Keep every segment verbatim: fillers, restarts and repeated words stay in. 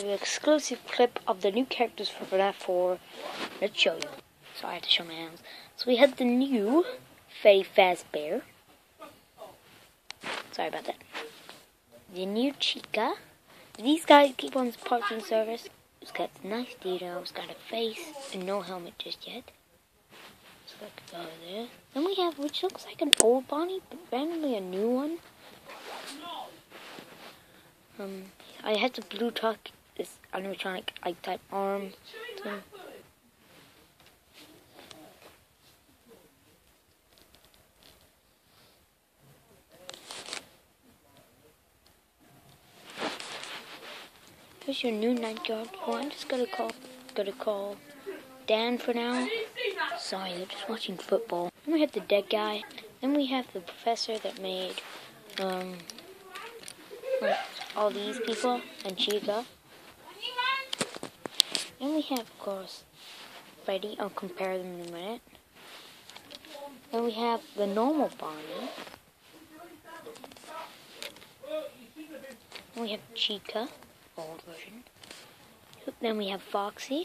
have an exclusive clip of the new characters for FNAF four. Let's show you. So I have to show my hands. So we have the new Freddy Fazbear. Sorry about that. The new Chica. These guys keep on parking service. It's got nice details, got a face, and no helmet just yet. So let's go there. Then we have, which looks like an old Bonnie, but randomly a new one. Um, I had the blue tuck, this animatronic like type arm thing. Here's your new night guard. Oh, I'm just gonna call, gonna call Dan for now. Sorry, they're just watching football. Then we have the dead guy. Then we have the professor that made um like, all these people and Chica. Then we have, of course, Freddy. I'll compare them in a minute. Then we have the normal Bonnie. Then we have Chica, old version. Then we have Foxy.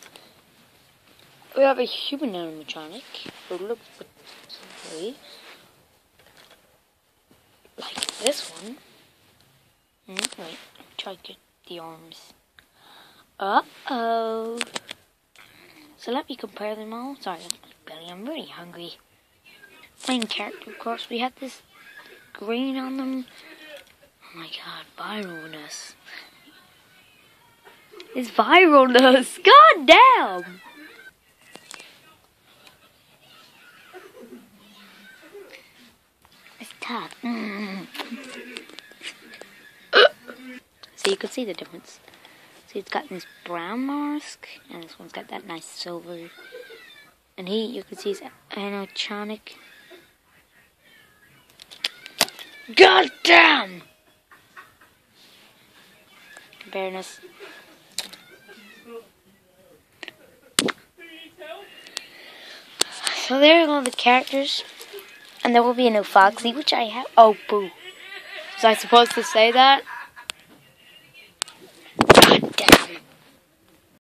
We have a human animatronic who looks particularly like this one. Mm, wait, try to get the arms. Uh-oh. So let me compare them all. Sorry, that's my belly. I'm really hungry. Main character, of course. We have this green on them. Oh my god, viralness. It's viralness. God damn. It's tough. Mm. So you can see the difference. See, it's got this brown mask, and this one's got that nice silver. And he, you can see, is animatronic. God damn! Comparing us. So there are all the characters. And there will be a new Foxy, which I have. Oh, boo. Was I supposed to say that?